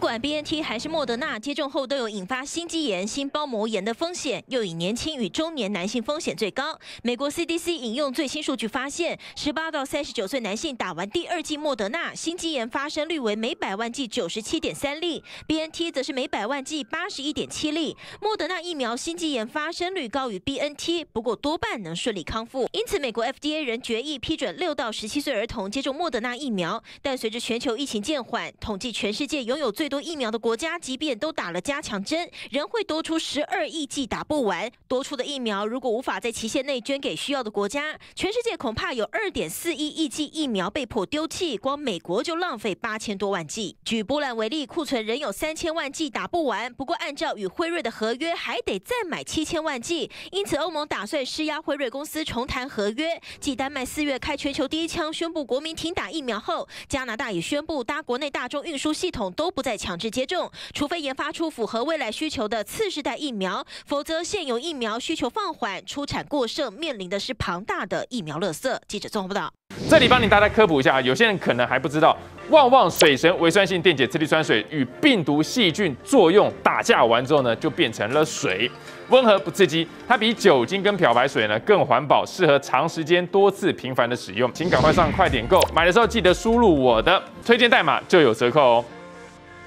管 BNT 还是莫德纳，接种后都有引发心肌炎、心包膜炎的风险，又以年轻与中年男性风险最高。美国 CDC 引用最新数据发现，18到39岁男性打完第2剂莫德纳，心肌炎发生率为每100万剂97.3例 ，BNT 则是每100万剂81.7例。莫德纳疫苗心肌炎发生率高于 BNT， 不过多半能顺利康复。因此，美国 FDA 仍决议批准6到17岁儿童接种莫德纳疫苗。但随着全球疫情渐缓，统计全世界拥有最多疫苗的国家，即便都打了加强针，仍会多出12亿剂打不完。多出的疫苗如果无法在期限内捐给需要的国家，全世界恐怕有2.41亿剂疫苗被迫丢弃，光美国就浪费8000多万剂。举波兰为例，库存仍有3000万剂打不完，不过按照与辉瑞的合约，还得再买7000万剂，因此欧盟打算施压辉瑞公司重谈合约。继丹麦4月开全球第1枪，宣布国民停打疫苗后，加拿大也宣布搭国内大众运输系统都不再强制接种，除非研发出符合未来需求的次世代疫苗，否则现有疫苗需求放缓，出产过剩，面临的是庞大的疫苗垃圾。记者综合报道。 这里帮你大家科普一下，有些人可能还不知道，旺旺水神微酸性电解次氯酸水与病毒细菌作用打架完之后呢，就变成了水，温和不刺激，它比酒精跟漂白水呢更环保，适合长时间多次频繁的使用。请赶快上快点购，买的时候记得输入我的推荐代码就有折扣哦。